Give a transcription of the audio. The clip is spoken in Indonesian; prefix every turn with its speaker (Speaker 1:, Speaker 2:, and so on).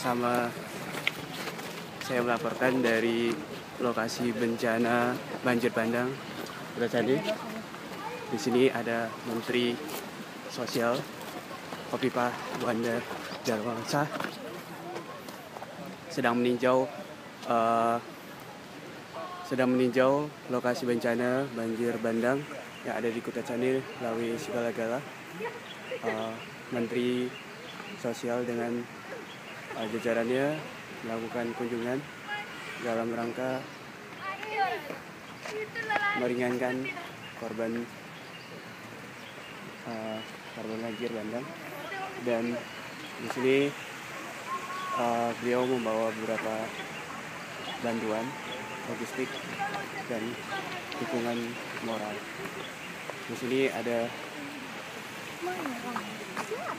Speaker 1: bersama saya melaporkan dari lokasi bencana banjir bandang Kota Candi. Di sini ada Menteri Sosial Khofifah Wanda Darmawansa sedang meninjau lokasi bencana banjir bandang yang ada di Kota Candi melalui segala-gala. Menteri Sosial dengan jajarannya melakukan kunjungan dalam rangka meringankan korban banjir bandang, dan di sini beliau membawa beberapa bantuan logistik dan dukungan moral. Di sini ada